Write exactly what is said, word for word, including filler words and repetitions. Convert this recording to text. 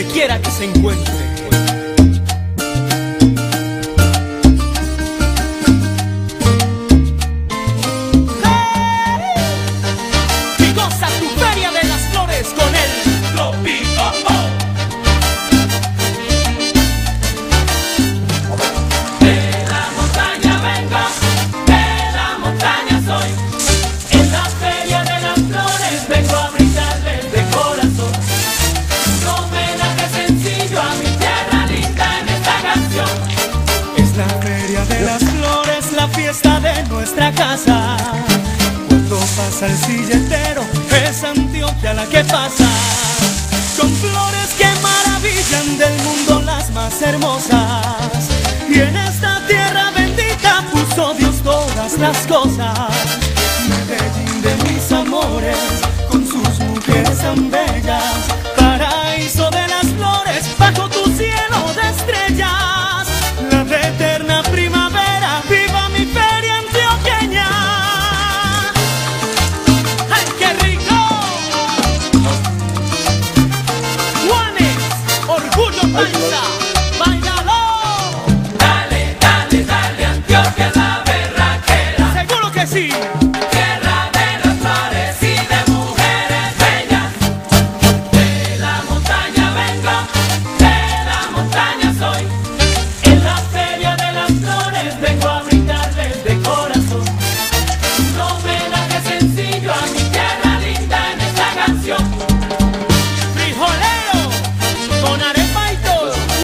donde quiera que se encuentre. Y goza tu Feria de las Flores con el Tropico. De la montaña vengo, de la montaña soy. En la Feria de las Flores vengo a brindarles de corazón un homenaje sencillo a mi tierra linda en esta canción. Es la Feria de las Flores, la fiesta de nuestra casa. Cuando pasa el silletero, es Antioquia la que pasa, con flores que maravillan del mundo las más hermosas. Y en esta tierra bendita puso Dios todas las cosas. Medellín de mis amores, con sus mujeres tan bellas.